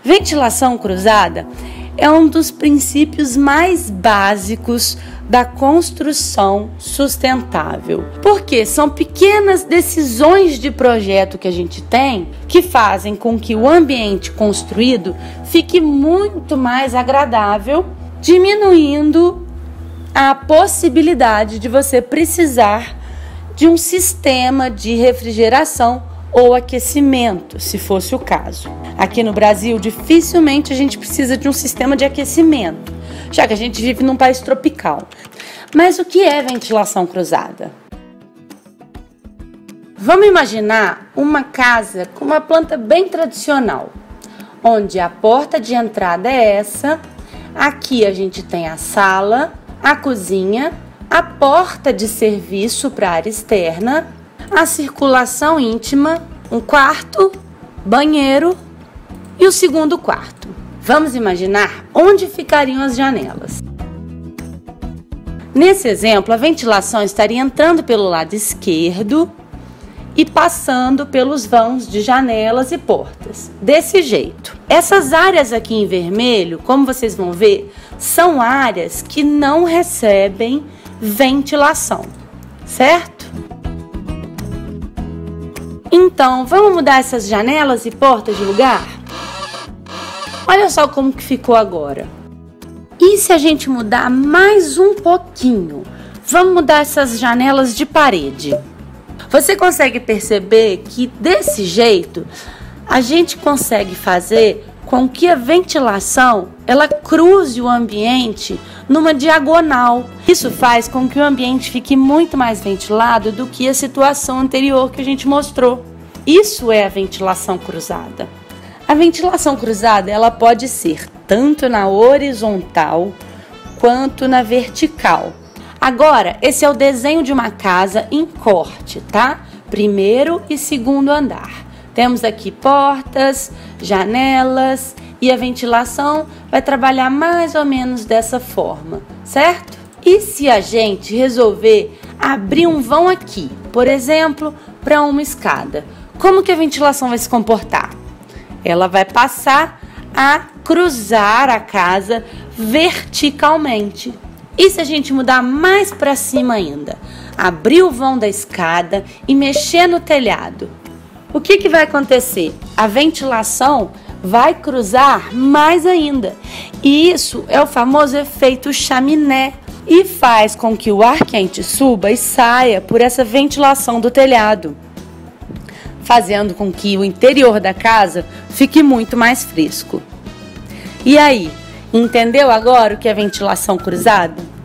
Ventilação cruzada é um dos princípios mais básicos da construção sustentável, porque são pequenas decisões de projeto que a gente tem que fazem com que o ambiente construído fique muito mais agradável, diminuindo a possibilidade de você precisar de um sistema de refrigeração ou aquecimento, se fosse o caso. Aqui no Brasil, dificilmente a gente precisa de um sistema de aquecimento, já que a gente vive num país tropical. Mas o que é ventilação cruzada? Vamos imaginar uma casa com uma planta bem tradicional, onde a porta de entrada é essa, aqui a gente tem a sala, a cozinha, a porta de serviço para a área externa, a circulação íntima, um quarto, banheiro e o segundo quarto. Vamos imaginar onde ficariam as janelas. Nesse exemplo, a ventilação estaria entrando pelo lado esquerdo e passando pelos vãos de janelas e portas. Desse jeito. Essas áreas aqui em vermelho, como vocês vão ver, são áreas que não recebem ventilação, certo? Então, vamos mudar essas janelas e portas de lugar? Olha só como que ficou agora. E se a gente mudar mais um pouquinho? Vamos mudar essas janelas de parede. Você consegue perceber que desse jeito a gente consegue fazer com que a ventilação ela cruze o ambiente numa diagonal. Isso faz com que o ambiente fique muito mais ventilado do que a situação anterior que a gente mostrou. Isso é a ventilação cruzada. A ventilação cruzada ela pode ser tanto na horizontal quanto na vertical. Agora, esse é o desenho de uma casa em corte, tá? Primeiro e segundo andar. Temos aqui portas, janelas e a ventilação vai trabalhar mais ou menos dessa forma, certo? E se a gente resolver abrir um vão aqui, por exemplo, para uma escada, como que a ventilação vai se comportar? Ela vai passar a cruzar a casa verticalmente. E se a gente mudar mais para cima ainda, abrir o vão da escada e mexer no telhado, o que vai acontecer? A ventilação vai cruzar mais ainda. E isso é o famoso efeito chaminé e faz com que o ar quente suba e saia por essa ventilação do telhado, fazendo com que o interior da casa fique muito mais fresco. E aí, entendeu agora o que é ventilação cruzada?